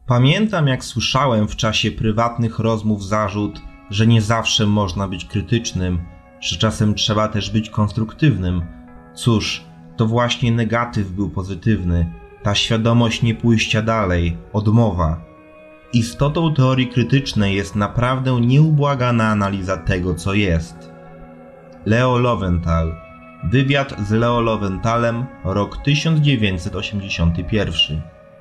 Pamiętam, jak słyszałem w czasie prywatnych rozmów zarzut, że nie zawsze można być krytycznym, że czasem trzeba też być konstruktywnym. Cóż, to właśnie negatyw był pozytywny, ta świadomość nie pójścia dalej, odmowa. Istotą teorii krytycznej jest naprawdę nieubłagana analiza tego, co jest. Leo Lowenthal. Wywiad z Leo Lowenthalem, rok 1981.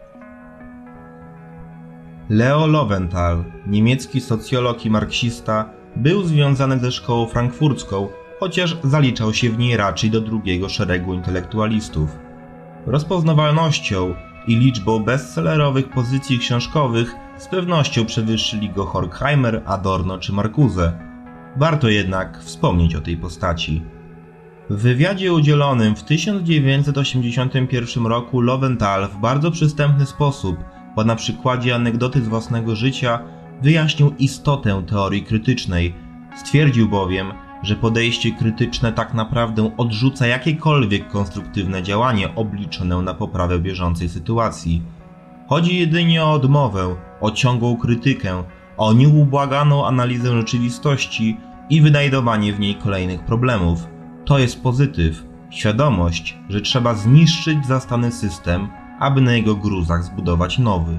Leo Lowenthal, niemiecki socjolog i marksista, był związany ze szkołą frankfurcką, chociaż zaliczał się w niej raczej do drugiego szeregu intelektualistów. Rozpoznawalnością i liczbą bestsellerowych pozycji książkowych z pewnością przewyższyli go Horkheimer, Adorno czy Marcuse. Warto jednak wspomnieć o tej postaci. W wywiadzie udzielonym w 1981 roku Lowenthal w bardzo przystępny sposób, bo na przykładzie anegdoty z własnego życia, wyjaśnił istotę teorii krytycznej. Stwierdził bowiem, że podejście krytyczne tak naprawdę odrzuca jakiekolwiek konstruktywne działanie obliczone na poprawę bieżącej sytuacji. Chodzi jedynie o odmowę, o ciągłą krytykę, o nieubłaganą analizę rzeczywistości i wynajdowanie w niej kolejnych problemów. To jest pozytyw, świadomość, że trzeba zniszczyć zastany system, aby na jego gruzach zbudować nowy.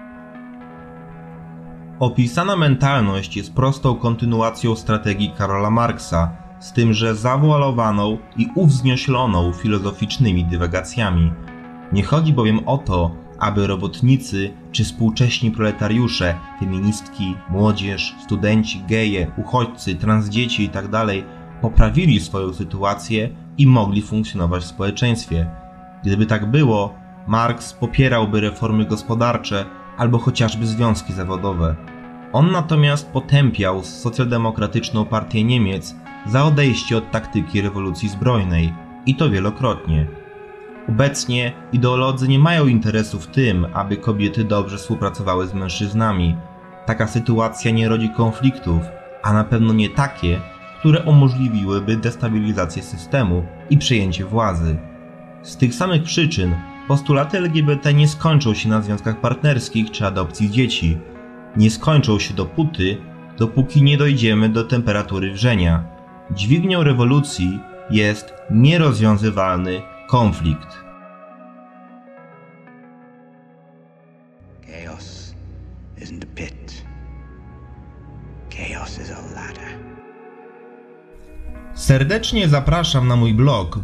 Opisana mentalność jest prostą kontynuacją strategii Karola Marksa, z tym że zawoalowaną i uwzniośloną filozoficznymi dywagacjami. Nie chodzi bowiem o to, aby robotnicy czy współcześni proletariusze, feministki, młodzież, studenci, geje, uchodźcy, transdzieci itd. poprawili swoją sytuację i mogli funkcjonować w społeczeństwie. Gdyby tak było, Marks popierałby reformy gospodarcze albo chociażby związki zawodowe. On natomiast potępiał socjaldemokratyczną partię Niemiec za odejście od taktyki rewolucji zbrojnej i to wielokrotnie. Obecnie ideolodzy nie mają interesu w tym, aby kobiety dobrze współpracowały z mężczyznami. Taka sytuacja nie rodzi konfliktów, a na pewno nie takie, które umożliwiłyby destabilizację systemu i przejęcie władzy. Z tych samych przyczyn postulaty LGBT nie skończą się na związkach partnerskich czy adopcji dzieci. Nie skończą się dopóki nie dojdziemy do temperatury wrzenia. Dźwignią rewolucji jest nierozwiązywalny konflikt. Chaos isn't a pit. Chaos is a ladder. Serdecznie zapraszam na mój blog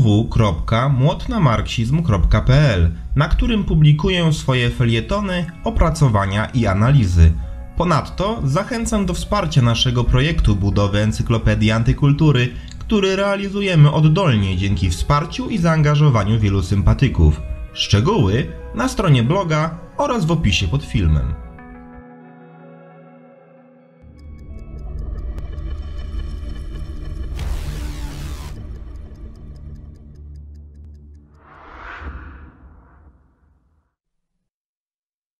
www.młotnamarksizm.pl, na którym publikuję swoje felietony, opracowania i analizy. Ponadto zachęcam do wsparcia naszego projektu budowy Encyklopedii Antykultury, który realizujemy oddolnie dzięki wsparciu i zaangażowaniu wielu sympatyków. Szczegóły na stronie bloga oraz w opisie pod filmem.